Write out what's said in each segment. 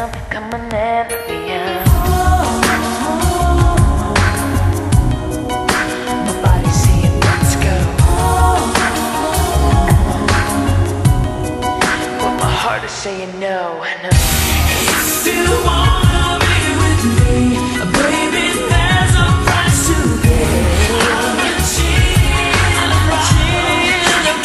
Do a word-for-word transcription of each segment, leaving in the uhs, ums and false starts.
come, come on and let me out. My body's saying let's go, but my heart is saying no, no. If you wanna be with me, baby, there's a price to pay. I'm a cheat, I'm a cheat, I'm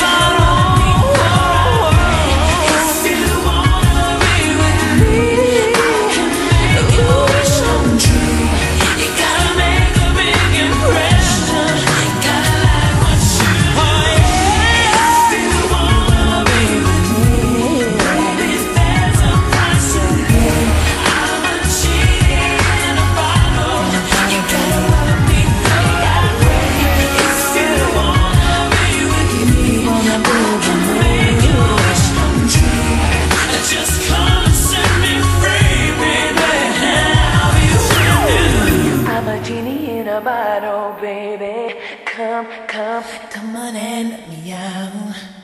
if you wanna be with me, I can make your wish come true. You gotta make a big impression, gotta like what you do. If you wanna be with me, baby, there's a price to pay. I'm a cheat in a bottle, you gotta let me know that way. If you wanna be with me, I can make your wish come true. Just come and set me free, baby. I'll be with you. I'm a genie in a bottle, baby. Come, come, come on and let me out.